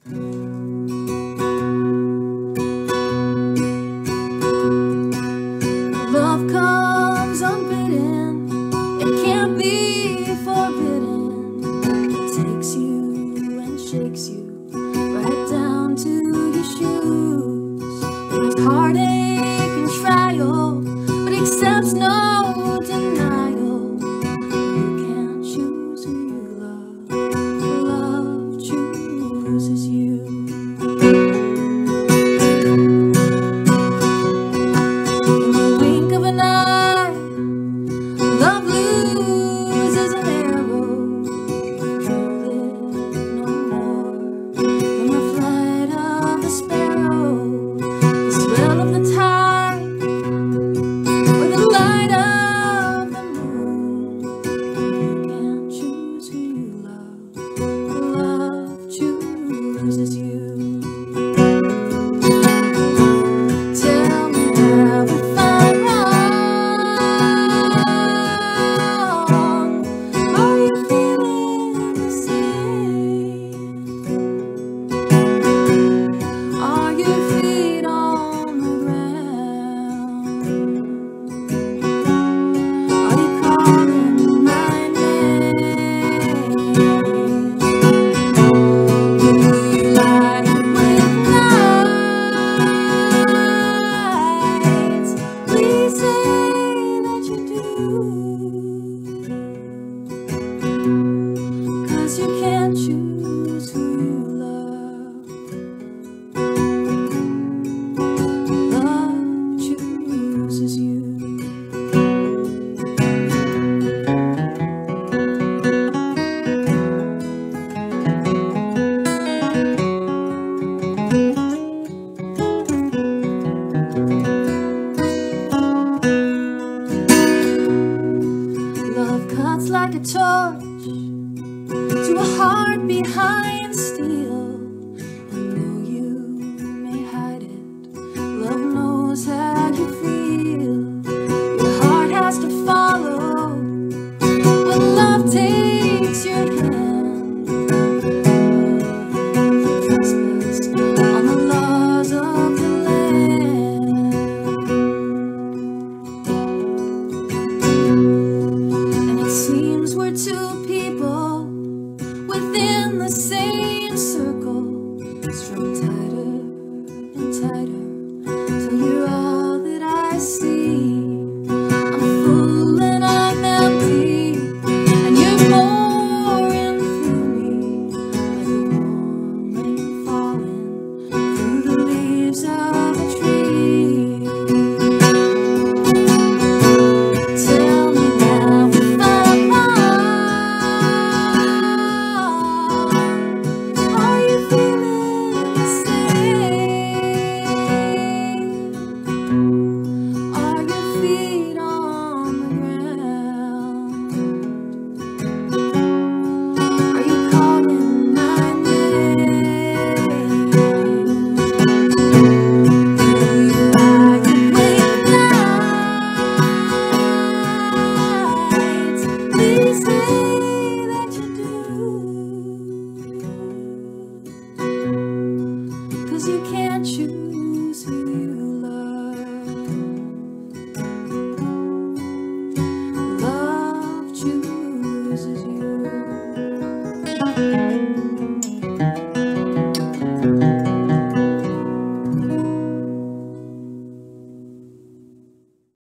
Love comes unbidden, it can't be forbidden. It takes you and shakes you right down to your shoes. There's heartache and trial, but accepts no denial. You can't choose who you love, love chooses you. Love loses an arrow, control it no more than the flight of the sparrow, the swell of the tide, or the light of the moon. You can't choose who you love, love chooses you. Tell me, have we found you can't choose who you love, love chooses you. Love cuts like a torch to a heart behind steel.